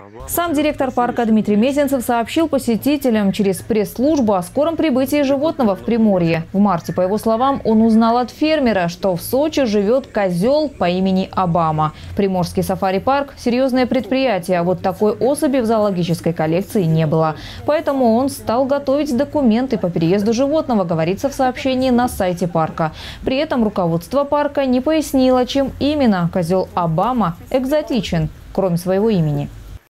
Сам директор парка Дмитрий Мезенцев сообщил посетителям через пресс-службу о скором прибытии животного в Приморье. В марте, по его словам, он узнал от фермера, что в Сочи живет козел по имени Обама. Приморский сафари-парк – серьезное предприятие, а вот такой особи в зоологической коллекции не было. Поэтому он стал готовить документы по переезду животного, говорится в сообщении на сайте парка. При этом руководство парка не пояснило, чем именно козел Обама экзотичен, кроме своего имени.